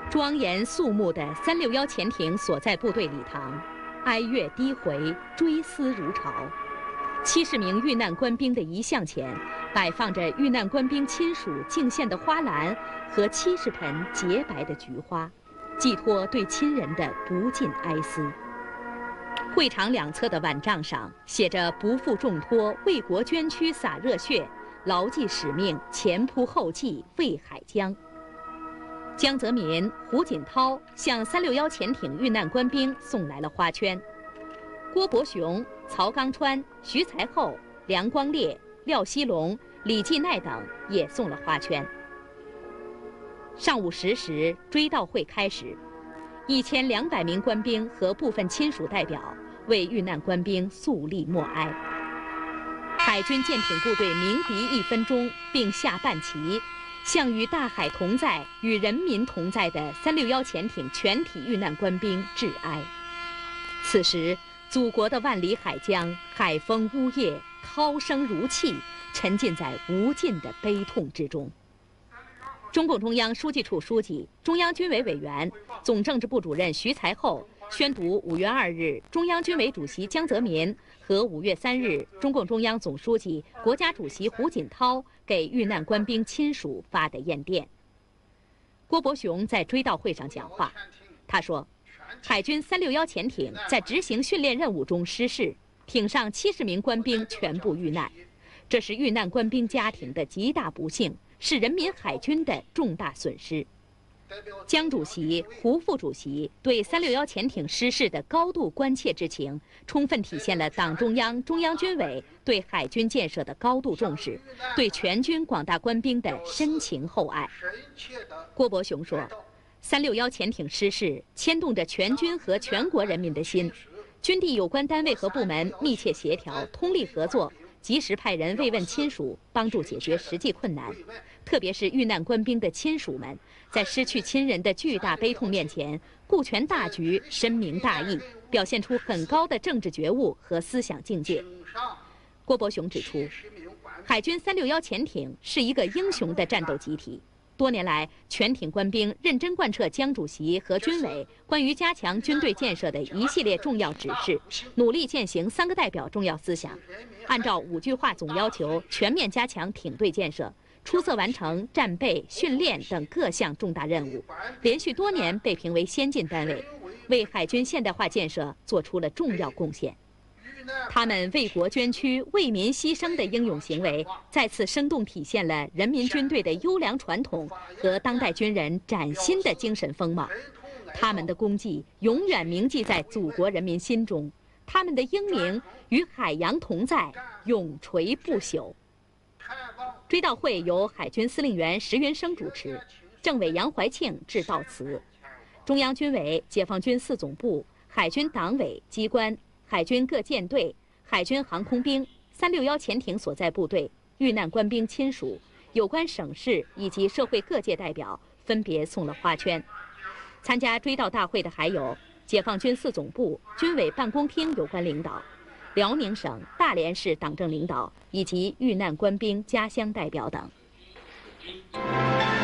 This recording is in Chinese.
庄严肃穆的361潜艇所在部队礼堂，哀乐低回，追思如潮。70名遇难官兵的遗像前，摆放着遇难官兵亲属敬献的花篮和70盆洁白的菊花，寄托对亲人的不尽哀思。会场两侧的挽帐上写着“不负重托，为国捐躯洒热血，牢记使命，前仆后继为海疆”。江泽民、胡锦涛向361潜艇遇难官兵送来了花圈，郭伯雄、曹刚川、徐才厚、梁光烈、廖锡龙、李继鼐等也送了花圈。上午10时，追悼会开始，1200名官兵和部分亲属代表为遇难官兵肃立默哀。海军舰艇部队鸣笛1分钟，并下半旗，向与大海同在、与人民同在的361潜艇全体遇难官兵致哀。此时，祖国的万里海疆，海风呜咽，涛声如泣，沉浸在无尽的悲痛之中。中共中央书记处书记、中央军委委员、总政治部主任徐才厚宣读5月2日中央军委主席江泽民和5月3日中共中央总书记、国家主席胡锦涛给遇难官兵亲属发的唁电。郭伯雄在追悼会上讲话，他说：“海军361潜艇在执行训练任务中失事，艇上70名官兵全部遇难，这是遇难官兵家庭的极大不幸，是人民海军的重大损失。”江主席、胡副主席对361潜艇失事的高度关切之情，充分体现了党中央、中央军委对海军建设的高度重视，对全军广大官兵的深情厚爱。郭伯雄说：“361潜艇失事牵动着全军和全国人民的心，军地有关单位和部门密切协调、通力合作，及时派人慰问亲属，帮助解决实际困难。特别是遇难官兵的亲属们，在失去亲人的巨大悲痛面前，顾全大局、深明大义，表现出很高的政治觉悟和思想境界。”郭伯雄指出，海军361潜艇是一个英雄的战斗集体。多年来，全艇官兵认真贯彻江主席和军委关于加强军队建设的一系列重要指示，努力践行3个代表重要思想，按照5句话总要求全面加强艇队建设，出色完成战备、训练等各项重大任务，连续多年被评为先进单位，为海军现代化建设做出了重要贡献。他们为国捐躯、为民牺牲的英勇行为，再次生动体现了人民军队的优良传统和当代军人崭新的精神风貌。他们的功绩永远铭记在祖国人民心中，他们的英名与海洋同在，永垂不朽。追悼会由海军司令员石云生主持，政委杨怀庆致悼词。中央军委、解放军4总部、海军党委机关、海军各舰队、海军航空兵、361潜艇所在部队、遇难官兵亲属、有关省市以及社会各界代表分别送了花圈。参加追悼大会的还有解放军4总部、军委办公厅有关领导、辽宁省、大连市党政领导以及遇难官兵家乡代表等。